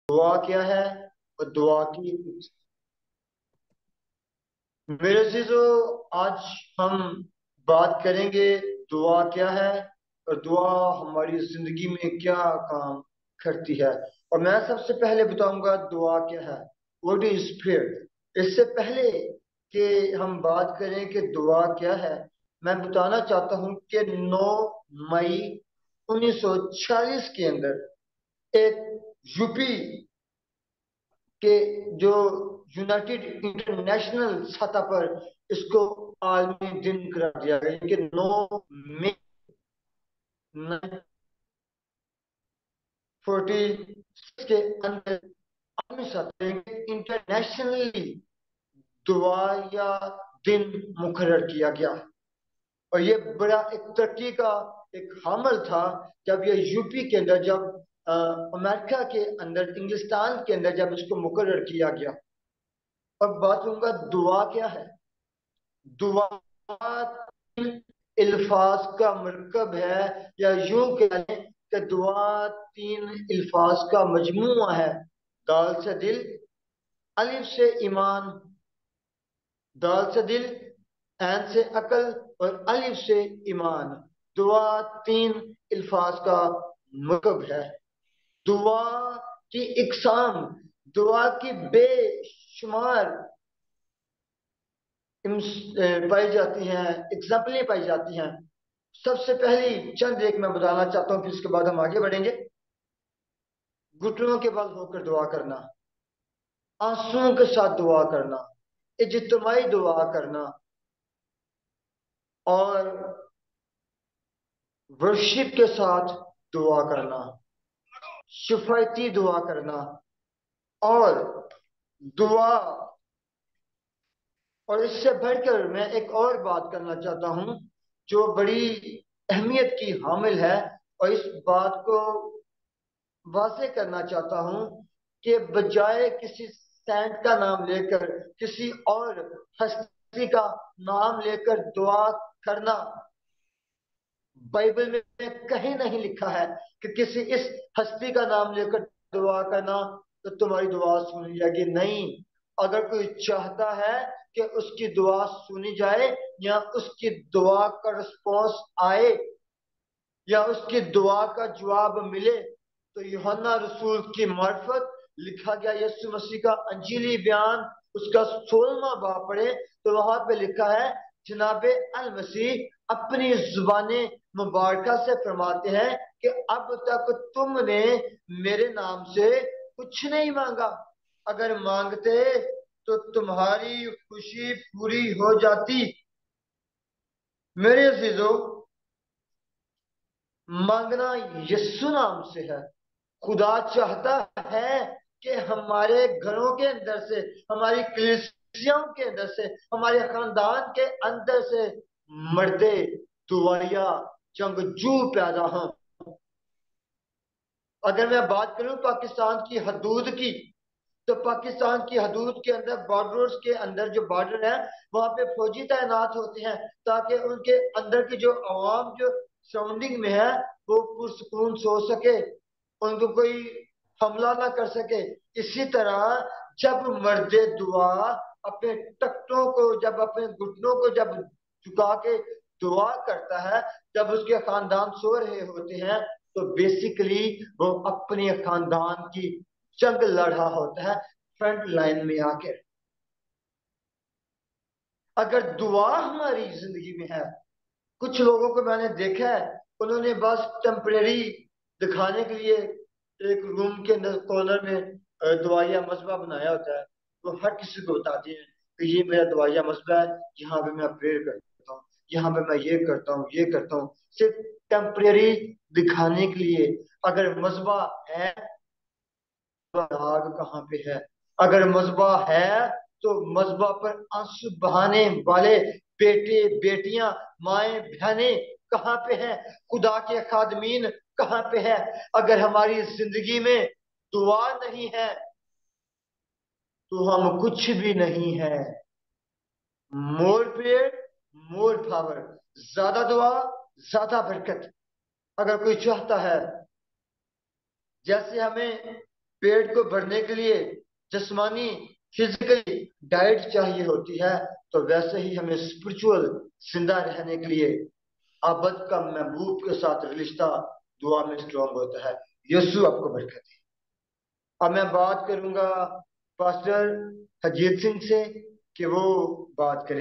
दुआ क्या है और दुआ की। मेरे अजीजों, आज हम बात करेंगे दुआ क्या है और दुआ हमारी जिंदगी में क्या काम करती है। और मैं सबसे पहले बताऊंगा दुआ क्या है, व्हाट इज प्रेयर। इससे पहले कि हम बात करें कि दुआ क्या है, मैं बताना चाहता हूं कि 9 मई 1940 के अंदर एक यूपी के जो यूनाइटेड इंटरनेशनल सतह पर इसको आलमी दिन करार दिया गया कि 9 मई 1946 के अंदर आलमी सतह इंटरनेशनली दुआ या दिन मुकर्रर किया गया। और ये बड़ा एक तरक्की का एक हमल था जब ये यूपी के अंदर, जब अमेरिका के अंदर, इंग्लिस्तान के अंदर जब इसको मुकर्रर किया गया। अब बात करूंगा दुआ क्या है। दुआ अल्फाज का मरकब है, या यूं कह लें कि दुआ 3 अल्फाज का मजमूआ है। दाल से दिल, अलिफ से ईमान, दाल से दिल, ऐन से अकल और अलिफ से ईमान। दुआ 3 अल्फाज का मरकब है। दुआ की इकसाम, दुआ की बेशुमार पाई जाती हैं, एग्जाम्पलें पाई जाती हैं। सबसे पहली चंद एक मैं बताना चाहता हूँ, फिर इसके बाद हम आगे बढ़ेंगे। घुटनों के बल होकर दुआ करना, आंसुओं के साथ दुआ करना, इज्तिमाई दुआ करना, और वर्शिप के साथ दुआ करना, शिफायती दुआ करना, और दुआ। और इससे बढ़कर मैं एक और बात करना चाहता हूं जो बड़ी अहमियत की हामिल है, और इस बात को वाजे करना चाहता हूं कि बजाय किसी सैंट का नाम लेकर, किसी और हस्ती का नाम लेकर दुआ करना, बाइबल में कहीं नहीं लिखा है कि किसी इस हस्ती का नाम लेकर दुआ करना तो तुम्हारी दुआ सुनी जाएगी। नहीं, अगर कोई चाहता है कि उसकी दुआ सुनी जाए, या उसकी दुआ का रिस्पॉन्स आए, या उसकी दुआ का जवाब मिले, तो यूहन्ना रसूल की मार्फत लिखा गया यीशु मसीह का अंजीली बयान, उसका 16वां बाब पढ़े तो वहां पे लिखा है, जनाबे अल मसीह अपनी जुबाने मुबारका से फरमाते हैं कि अब तक तुमने मेरे नाम से कुछ नहीं मांगा, अगर मांगते तो तुम्हारी खुशी पूरी हो जाती। मेरे अजीजों, मांगना यीशु नाम से है। खुदा चाहता है कि हमारे घरों के अंदर से, हमारी कलीसियाओं के अंदर से, हमारे खानदान के अंदर से मर्दे दुआया जंगजू पैदा हों। अगर मैं बात करूं पाकिस्तान की हदूद की, तो पाकिस्तान की हदूद के अंदर, बॉर्डर्स के अंदर जो बॉर्डर है, वहां पे फौजी तैनात होते हैं ताकि उनके अंदर की जो आवाम जो सराउंडिंग में है वो पुरसकून सो सके, उनको कोई हमला ना कर सके। इसी तरह जब मर्दे दुआ अपने तख्तों को, जब अपने घुटनों को जब झुका के दुआ करता है, जब उसके खानदान सो रहे होते हैं, तो बेसिकली वो अपने खानदान की जंग लड़ा होता है फ्रंट लाइन में आकर। अगर दुआ हमारी जिंदगी में है, कुछ लोगों को मैंने देखा है, उन्होंने बस टेम्परेरी दिखाने के लिए एक रूम के अंदर कॉर्नर में दवाइया मसबा बनाया होता है। वो हर किसी को बताते हैं कि ये मेरा दवाइया मसबा है, यहाँ पे मैं प्रेयर करता हूँ, यहाँ पे मैं ये करता हूँ, ये करता हूँ, सिर्फ टेम्परेरी दिखाने के लिए। अगर मसबा है, राग कहाँ पे है? अगर मजबा है तो मजबा पर आंसू बहाने वाले बेटे बेटियां, माएं बहनें कहाँ पे हैं? खुदा के खादमीन कहाँ पे है? अगर हमारी जिंदगी में दुआ नहीं है तो हम कुछ भी नहीं है। More prayer, more power. ज्यादा दुआ, ज्यादा बरकत। अगर कोई चाहता है, जैसे हमें पेट को भरने के लिए जिस्मानी फिजिकली डाइट चाहिए होती है, तो वैसे ही हमें स्पिरिचुअल जिंदा रहने के लिए अबद का महबूब के साथ रिश्ता दुआ में स्ट्रांग होता है। यीशु आपको बरकत दे। अब मैं बात करूंगा पास्टर हरजीत सिंह से कि वो बात करें।